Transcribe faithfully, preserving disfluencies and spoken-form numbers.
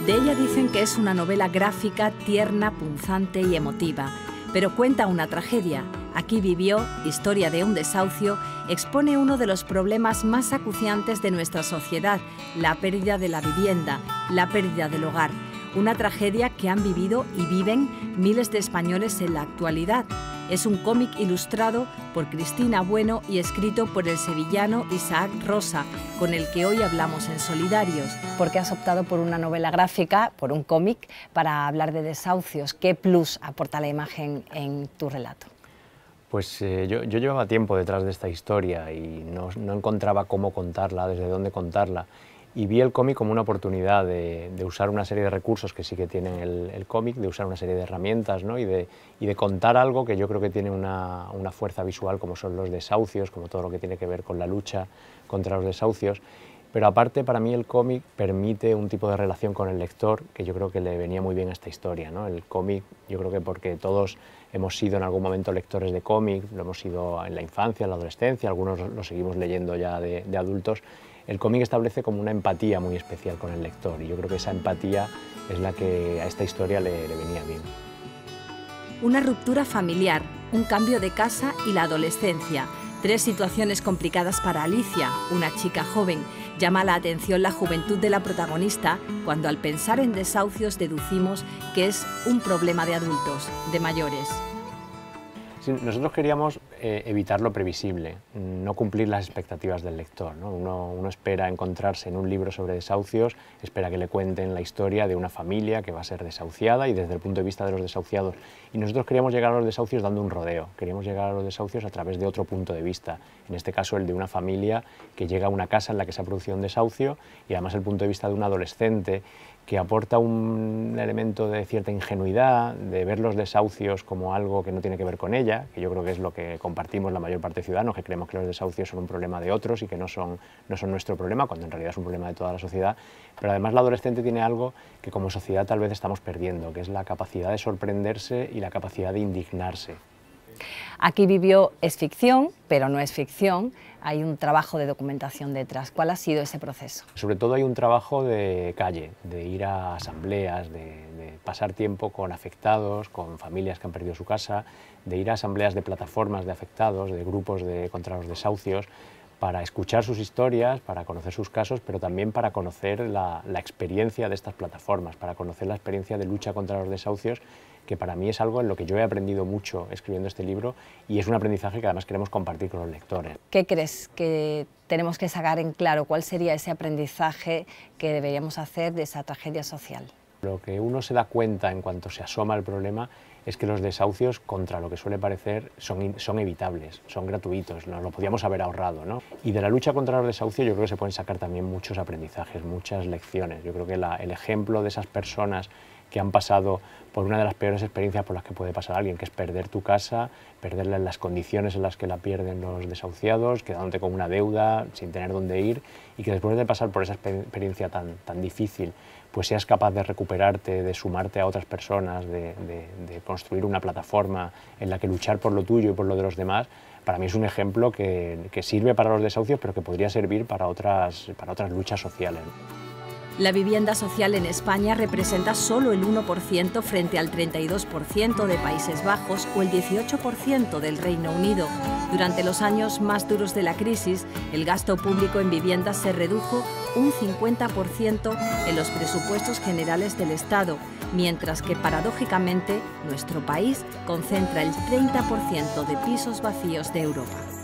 De ella dicen que es una novela gráfica, tierna, punzante y emotiva, pero cuenta una tragedia. Aquí vivió, historia de un desahucio, expone uno de los problemas más acuciantes de nuestra sociedad, la pérdida de la vivienda, la pérdida del hogar. Una tragedia que han vivido y viven miles de españoles en la actualidad. Es un cómic ilustrado por Cristina Bueno y escrito por el sevillano Isaac Rosa, con el que hoy hablamos en Solidarios. ¿Por qué has optado por una novela gráfica, por un cómic, para hablar de desahucios? ¿Qué plus aporta la imagen en tu relato? Pues eh, yo, yo llevaba tiempo detrás de esta historia y no, no encontraba cómo contarla, desde dónde contarla. Y vi el cómic como una oportunidad de, de usar una serie de recursos que sí que tiene el, el cómic, de usar una serie de herramientas, ¿no? y, de, y de contar algo que yo creo que tiene una, una fuerza visual, como son los desahucios, como todo lo que tiene que ver con la lucha contra los desahucios. Pero aparte, para mí el cómic permite un tipo de relación con el lector que yo creo que le venía muy bien a esta historia, ¿no? El cómic, yo creo que porque todos hemos sido en algún momento lectores de cómic, lo hemos sido en la infancia, en la adolescencia, algunos lo seguimos leyendo ya de, de adultos. El cómic establece como una empatía muy especial con el lector y yo creo que esa empatía es la que a esta historia le, le venía bien. Una ruptura familiar, un cambio de casa y la adolescencia. Tres situaciones complicadas para Alicia, una chica joven. Llama la atención la juventud de la protagonista cuando al pensar en desahucios deducimos que es un problema de adultos, de mayores. Sí, nosotros queríamos eh, evitar lo previsible, no cumplir las expectativas del lector, ¿no? Uno, uno espera encontrarse en un libro sobre desahucios, espera que le cuenten la historia de una familia que va a ser desahuciada y desde el punto de vista de los desahuciados. Y nosotros queríamos llegar a los desahucios dando un rodeo, queríamos llegar a los desahucios a través de otro punto de vista, en este caso el de una familia que llega a una casa en la que se ha producido un desahucio y además el punto de vista de un adolescente que aporta un elemento de cierta ingenuidad, de ver los desahucios como algo que no tiene que ver con ella, que yo creo que es lo que compartimos la mayor parte de ciudadanos, que creemos que los desahucios son un problema de otros y que no son, no son nuestro problema, cuando en realidad es un problema de toda la sociedad. Pero además la adolescente tiene algo que como sociedad tal vez estamos perdiendo, que es la capacidad de sorprenderse y la capacidad de indignarse. Aquí vivió es ficción, pero no es ficción, hay un trabajo de documentación detrás. ¿Cuál ha sido ese proceso? Sobre todo hay un trabajo de calle, de ir a asambleas, de, de pasar tiempo con afectados, con familias que han perdido su casa, de ir a asambleas de plataformas de afectados, de grupos de, contra los desahucios, para escuchar sus historias, para conocer sus casos, pero también para conocer la, la experiencia de estas plataformas, para conocer la experiencia de lucha contra los desahucios, que para mí es algo en lo que yo he aprendido mucho escribiendo este libro y es un aprendizaje que además queremos compartir con los lectores. ¿Qué crees que tenemos que sacar en claro? ¿Cuál sería ese aprendizaje que deberíamos hacer de esa tragedia social? Lo que uno se da cuenta en cuanto se asoma al problema es que los desahucios, contra lo que suele parecer, son, son evitables, son gratuitos, nos lo podíamos haber ahorrado, ¿no? Y de la lucha contra los desahucios yo creo que se pueden sacar también muchos aprendizajes, muchas lecciones. Yo creo que la, el ejemplo de esas personas que han pasado por una de las peores experiencias por las que puede pasar alguien, que es perder tu casa, perderla en las condiciones en las que la pierden los desahuciados, quedándote con una deuda, sin tener dónde ir, y que después de pasar por esa experiencia tan, tan difícil, pues seas capaz de recuperarte, de sumarte a otras personas, de, de, de construir una plataforma en la que luchar por lo tuyo y por lo de los demás. Para mí es un ejemplo que, que sirve para los desahucios, pero que podría servir para otras, para otras luchas sociales. La vivienda social en España representa solo el uno por ciento frente al treinta y dos por ciento de Países Bajos o el dieciocho por ciento del Reino Unido. Durante los años más duros de la crisis, el gasto público en viviendas se redujo un cincuenta por ciento en los presupuestos generales del Estado, mientras que, paradójicamente, nuestro país concentra el treinta por ciento de pisos vacíos de Europa.